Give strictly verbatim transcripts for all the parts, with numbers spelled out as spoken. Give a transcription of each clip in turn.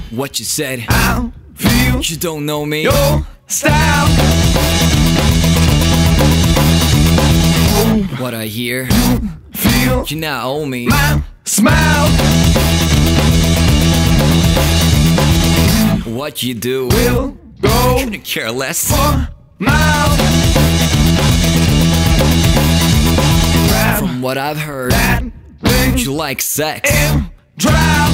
what you said. I feel you don't know me. Your style. What I hear, feel you now owe me. My smile. What you do will go. Couldn't care less. For miles. From what I've heard, that thing you like sex. And drive.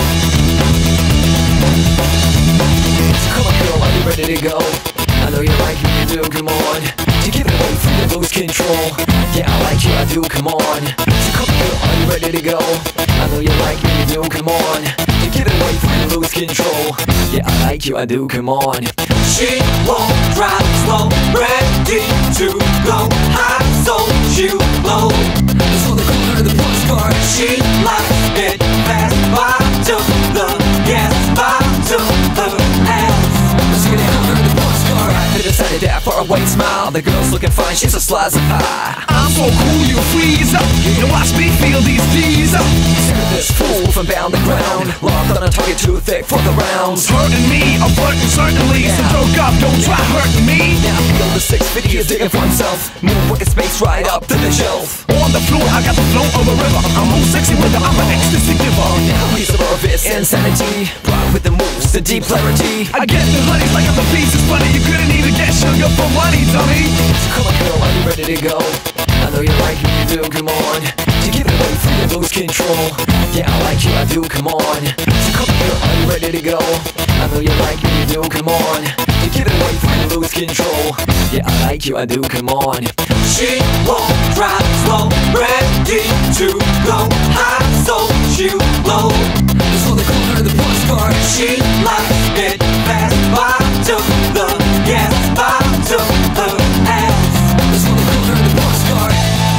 Come on, girl, are you ready to go? I know you like me, you do, come on. You give it away from you lose control. Yeah, I like you, I do, come on. So come on, girl, are you ready to go? I know you like me, you do, come on. You give it away from you lose control. Yeah, I like you, I do, come on. She won't drive slow, ready to go high, so you low. So the corner of the postcard. She likes it fast, bottom the gas, bottom the ass. See the corner of the postcard. I decided that for a white smile. The girl's looking fine, she's a slice of pie. I'm so cool, you freeze up. You watch me feel these D's up. Sick of this fool from bound the ground. Locked on a target too thick for the rounds. Hurting me, I'm flirting certainly. Yeah. So joke up, don't try hurting me. Now I feel the six fifty is digging for himself. Move working space right up to the shelf. On the floor, I got the flow of a river. I'm more sexy with the, I'm an ecstasy giver. Now he's the nervous insanity. Brought with the moves, the deep clarity. I get the honeys like I'm the piece. It's funny, you couldn't even get sugar for money, dummy. So come on, girl, are you ready to go? I know you like me, you do, come on. You give it away from you lose control. Yeah, I like you, I do, come on. So come on, girl, are you ready to go? I know you like me, you do, come on. You give it away from you lose control. Yeah, I like you, I do, come on. She won't drive slow, ready to go high, so you low. So the corner of the postcard. She likes it fast, bottom the gas, bottom the ass. So the corner of the postcard.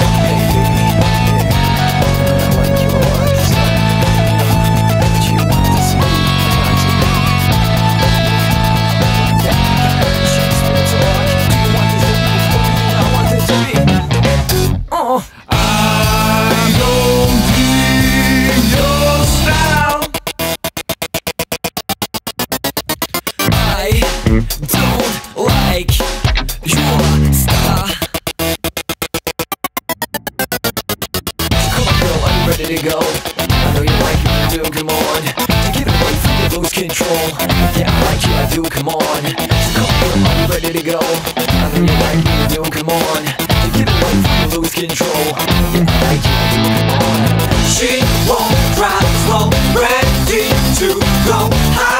Oh, I don't dig your style. I don't like your style. Come on, girl, are you ready to go? I know you like it, you do, come on. You give it away from you lose control. Yeah, I like you, I do, come on. So come on, girl, are you ready to go? I know you like it, you do, come on. You give it away from you lose control. Yeah, I like you, I do, come on. She won't drive slow, ready to go high.